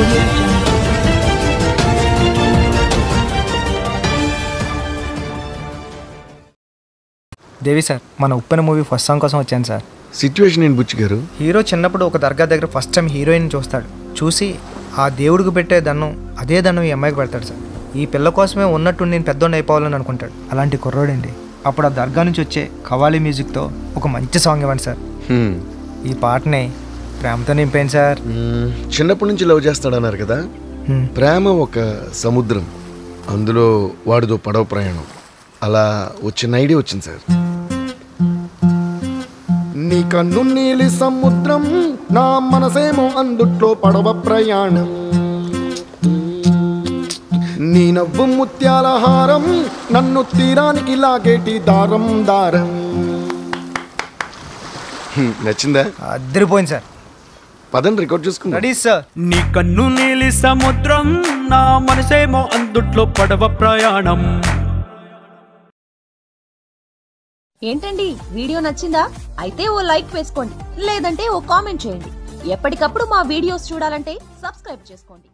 Audio Jungle. దేవి sir, మన ఉప్పెన movie first song కోసం వచ్చాను సార్. సిచ్యువేషన్ ఏంటి బుచ్చి గారు? హీరో చిన్నప్పుడు ఒక దర్గా దగ్గర ఫస్ట్ టైం హీరోయిన్ చూస్తాడు. చూసి ఆ దేవుడికి పెట్టే దండం అదే దండం ఈ అమ్మాయికి పెడతాడు సార్. ఈ పిల్ల కోసమే ఉన్నట్టు నేను పెద్దోడిని అయిపోవాలని అనుకుంటాడు. అలాంటి కుర్రోడండి. అప్పుడు ఆ దర్గా నుంచి వచ్చే కవాలి మ్యూజిక్తో ఒక మంచి సాంగ్ ఇవ్వండి సార్. ఈ పాటని ప్రేమతో నింపేయండి సార్. చిన్నప్పటి నుంచి లవ్ చేస్తాడన్నారు కదా. ప్రేమ ఒక సముద్రం, అందులో వాడిదో పడవ ప్రయాణం. అలా వచ్చిన ఐడియా వచ్చింది సార్. నీ కన్ను నీలి సముద్రం, నా మనసేమో అందుట్లో పడవ ప్రయాణం. నీ నవ్వు ముత్యాల హారం, నన్ను తీరానికి లాగేటి దారం దారం. నచ్చిందా? అద్దరిపోయింది సార్. పదండి రికార్డ్ చేసుకుందాం. Ready sir. నీ కన్ను నీలి సముద్రం, నా మనసేమో అందుట్లో పడవ ప్రయాణం. ఏంటండి, వీడియో నచ్చిందా? అయితే ఓ లైక్ వేసుకోండి, లేదంటే ఓ కామెంట్ చేయండి. ఎప్పటికప్పుడు మా వీడియోస్ చూడాలంటే సబ్స్క్రైబ్ చేసుకోండి.